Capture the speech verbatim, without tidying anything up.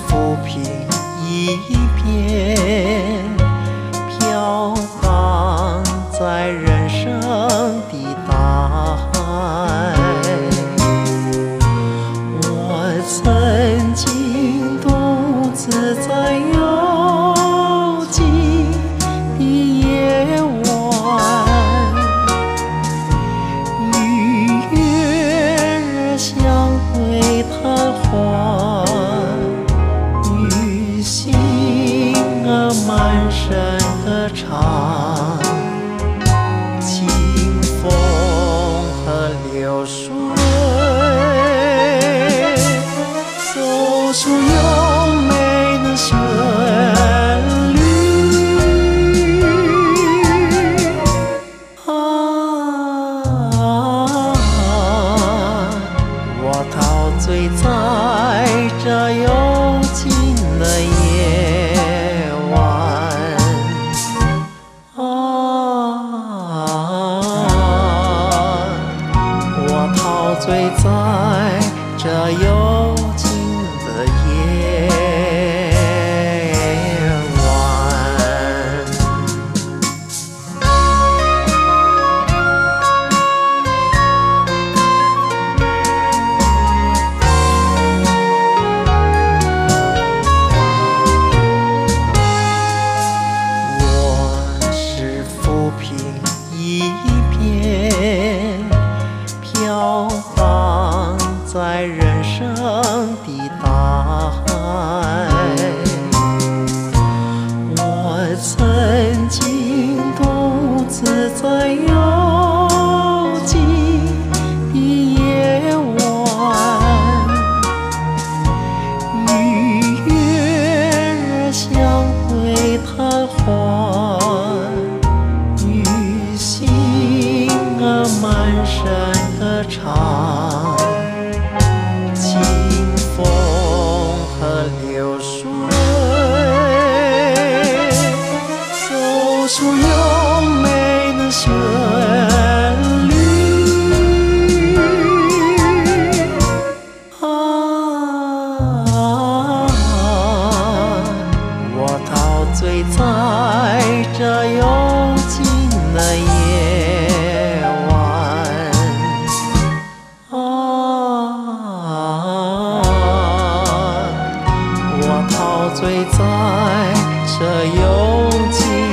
浮萍一片，飘荡在人生的大海。我曾经独自在幽静的夜晚，与月儿相对谈话，与星儿满身歌唱，清风和流水奏出优美的旋律啊，我陶醉在这幽静的夜晚啊，我陶醉在这幽静的夜晚。我是浮萍一片，飘荡在人生的大海。我曾经独自在幽静的夜晚，与月儿相对谈话，与星儿满身歌唱，清风和流水奏出优美的旋律啊，我陶醉在这幽静的夜晚啊，我陶醉在这幽静